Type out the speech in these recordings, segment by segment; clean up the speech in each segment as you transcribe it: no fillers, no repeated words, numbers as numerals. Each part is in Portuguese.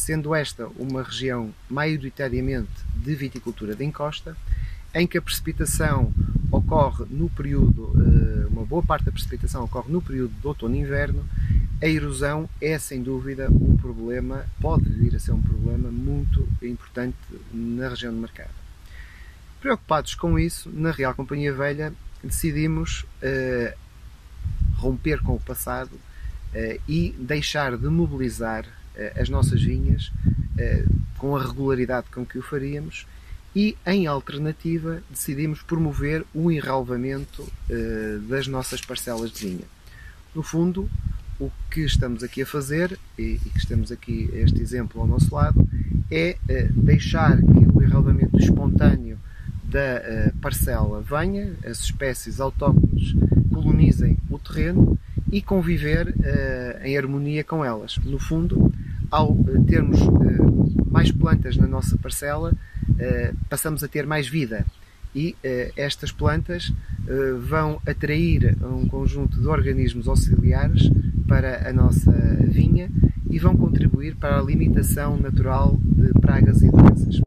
sendo esta uma região maioritariamente de viticultura de encosta, em que a precipitação ocorre no período, uma boa parte da precipitação ocorre no período de outono e inverno, a erosão é sem dúvida um problema, pode vir a ser um problema muito importante na região de Marcada. Preocupados com isso, na Real Companhia Velha decidimos romper com o passado e deixar de mobilizar as nossas vinhas com a regularidade com que o faríamos e, em alternativa, decidimos promover o enralvamento das nossas parcelas de vinha. No fundo, o que estamos aqui a fazer, e que estamos aqui este exemplo ao nosso lado, é deixar que o enralvamento espontâneo da parcela venha, as espécies autóctones colonizem o terreno e conviver em harmonia com elas. No fundo, ao termos mais plantas na nossa parcela, passamos a ter mais vida e estas plantas vão atrair um conjunto de organismos auxiliares para a nossa vinha e vão contribuir para a limitação natural de pragas e doenças.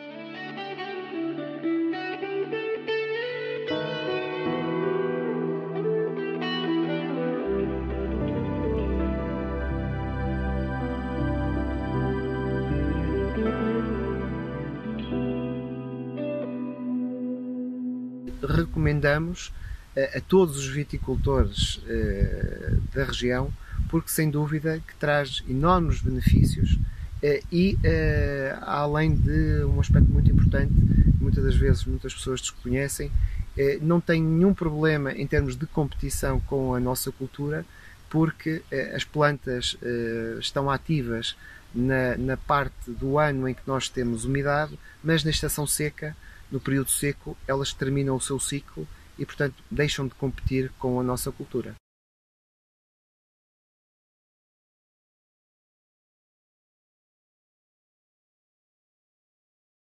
Recomendamos a todos os viticultores da região, porque sem dúvida que traz enormes benefícios e além de um aspecto muito importante, muitas das vezes muitas pessoas desconhecem, não tem nenhum problema em termos de competição com a nossa cultura, porque as plantas estão ativas na parte do ano em que nós temos umidade, mas na estação seca, no período seco, elas terminam o seu ciclo e, portanto, deixam de competir com a nossa cultura.